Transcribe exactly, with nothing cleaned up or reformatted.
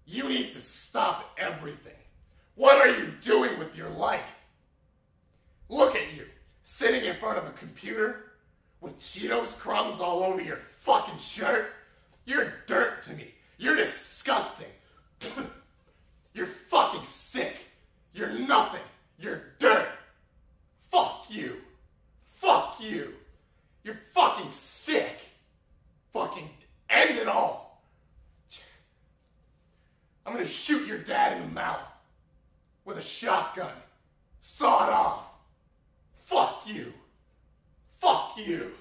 You need to stop everything. What are you doing with your life? Look at you, sitting in front of a computer with Cheetos crumbs all over your fucking shirt. You're dirt to me. You're disgusting. You're fucking sick. You're nothing. You're dirt. Fuck you. Fuck you. You're fucking sick. Fucking end it all. I'm gonna shoot your dad in the mouth with a shotgun. Saw it off. Fuck you. Fuck you.